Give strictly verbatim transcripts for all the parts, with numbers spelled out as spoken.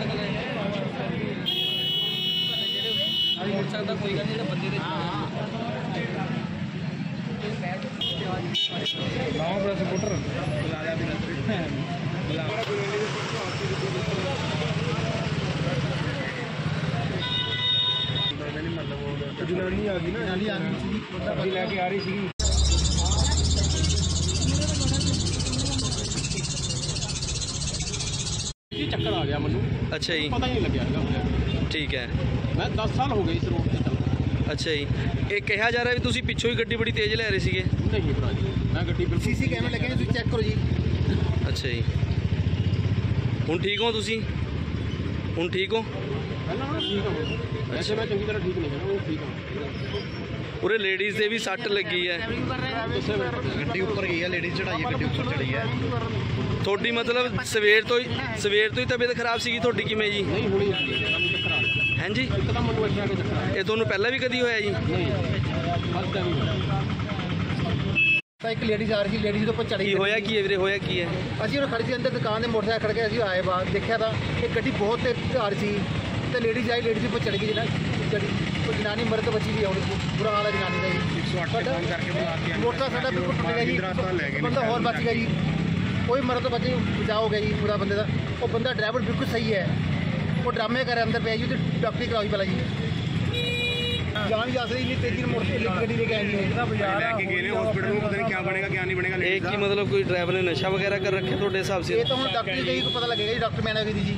सकता कोई गल नहीं बंदे सपोर्टर जनानी आ गई ना सब्जी लैके आ रही थी। चक्कर आ गया मैं। अच्छा जी, पता ही नहीं लग्या। ठीक है, मैं दस साल हो गए इस रोड पे चलदा। अच्छा जी, ये कहा जा रहा है भी तुसी पिछों ही गड्डी बड़ी तेज लै रहे सीगे? नहीं भरा जी, मैं गड्डी बिल्कुल सीसी कैमरे लगे हैं, चेक करो जी। अच्छा जी, हुण ठीक हो तुसी? हुण ठीक हो? पहला मैं ठीक हूं, वैसे मैं चंगी तरह ठीक नहीं है, वो ठीक हूं। पूरे लेडीज़ दे भी सट लगी है, गड्डी ऊपर गई है, लेडीज़ चढ़ाई है, गड्डी ऊपर चढ़ी है। थोड़ी मतलब सवेर तो ही सवेर तो ही तबीयत खराब सीगी थोड़ी किवें जी? नहीं होनी चक्कर आ गया। हैं जी, एकदम मन में चक्कर आ गया। ये तुहानूं पहला भी कदी होया जी? नहीं, फर्स्ट टाइम होया। एक लेडीज़ आ रही थी, लेडीज़ के ऊपर चढ़ी। की होया की है वीरे, होया की है? ਅਸੀਂ ਉਹ ਖੜੀ ਸੀ ਅੰਦਰ ਦੁਕਾਨ ਦੇ ਮੋਟਰਸਾਈਕਲ ਖੜ ਕੇ ਅਸੀਂ ਆਏ ਬਾਹਰ ਦੇਖਿਆ ਤਾਂ ਇਹ ਗੱਡੀ ਬਹੁਤ ਤੇਜ਼ ਆ ਰਹੀ ਸੀ ਤੇ ਲੇਡੀਜ਼ ਆਈ, ਲੇਡੀਜ਼ ਉੱਪਰ ਚੜ ਗਈ ਜਿਹੜਾ ਗੱਡੀ ਉਹ ਜਨਾਨੀ ਮਰਦ ਤੋਂ ਬਚੀ ਵੀ ਆਉਣੀ ਬੁਰਾ ਹਾਲ ਹੈ ਜਨਾਨੀ ਦਾ ਜੀ। ਇੱਕ ਸੌ ਅੱਠ ਤੇ ਫੋਨ ਕਰਕੇ ਬੁਲਾ ਕੇ ਮੋਟਰਸਾਈਕਲ ਸਾਡਾ ਬਿਲਕੁਲ ਟੁੱਟ ਗਿਆ ਜੀ, ਬੰਦਾ ਹੋਰ ਬਚ ਗਿਆ ਜੀ, ਕੋਈ ਮਰਦ ਤੋਂ ਬਚੇ ਬਚਾਅ ਹੋ ਗਿਆ ਜੀ ਪੂਰਾ ਬੰਦੇ ਦਾ। ਉਹ ਬੰਦਾ ਡਰਾਈਵਰ ਬਿਲਕੁਲ ਸਹੀ ਹੈ, ਉਹ ਡਰਾਮੇ ਕਰ ਅੰਦਰ ਪਿਆ ਜੀ, ਉਹਦੀ ਡਾਕਟਰੀ ਕਰਾਈ ਪਹਿਲਾਂ ਜੀ। जान जा रही नहीं तेजी मोटरसाइकिल गड्डी लेके आई है लेके गए हॉस्पिटल में, पता नहीं क्या बनेगा क्या नहीं बनेगा। एक की मतलब कोई ड्राइवर ने नशा वगैरह कर रखे थोड़े हिसाब से? ये तो हम डॉक्टर गई को पता लगेगा जी, डॉक्टर मैंने गई थी जी।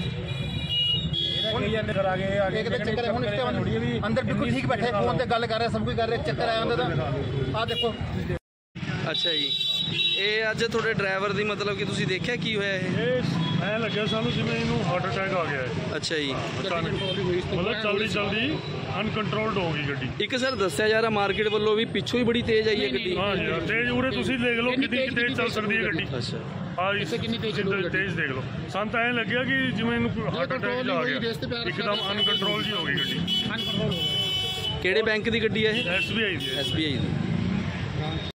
अंदर आगे आगे चक्कर है, अंदर बिल्कुल ठीक बैठे फोन पे गल कर रहे, सब कुछ कर रहे, चक्कर आया अंदर आ देखो। अच्छा जी, ਇਹ ਅੱਜ ਤੁਹਾਡੇ ਡਰਾਈਵਰ ਦੀ ਮਤਲਬ ਕਿ ਤੁਸੀਂ ਦੇਖਿਆ ਕੀ ਹੋਇਆ ਇਹ? ਇਹ ਐ ਲੱਗਿਆ ਸਾਨੂੰ ਜਿਵੇਂ ਇਹਨੂੰ ਹਾਰਟ ਅਟੈਕ ਆ ਗਿਆ ਹੈ। ਅੱਛਾ ਜੀ, ਮਤਲਬ ਜਲਦੀ ਜਲਦੀ ਅਨਕੰਟਰੋਲਡ ਹੋ ਗਈ ਗੱਡੀ। ਇੱਕ ਸਰ ਦੱਸਿਆ ਜਾ ਰਿਹਾ ਮਾਰਕੀਟ ਵੱਲੋਂ ਵੀ ਪਿੱਛੋਂ ਹੀ ਬੜੀ ਤੇਜ਼ ਆਈ ਹੈ ਗੱਡੀ। ਹਾਂ ਜੀ, ਤੇਜ਼ ਉਰੇ ਤੁਸੀਂ ਦੇਖ ਲਓ ਕਿੰਨੀ ਤੇਜ਼ ਚੱਲ ਸਕਦੀ ਹੈ ਗੱਡੀ। ਅੱਛਾ, ਹਾਂ ਜੀ, ਕਿੰਨੀ ਤੇਜ਼ ਤੇਜ਼ ਦੇਖ ਲਓ। ਸਾਨੂੰ ਤਾਂ ਐਂ ਲੱਗਿਆ ਕਿ ਜਿਵੇਂ ਇਹਨੂੰ ਕੋਈ ਹਾਰਟ ਅਟੈਕ ਆ ਗਿਆ, ਇੱਕਦਮ ਅਨਕੰਟਰੋਲ ਜੀ ਹੋ ਗਈ ਗੱਡੀ। ਕਿਹੜੇ ਬੈਂਕ ਦੀ ਗੱਡੀ ਹੈ ਇਹ? ਐਸ ਬੀ ਆਈ ਦੀ। S B I the.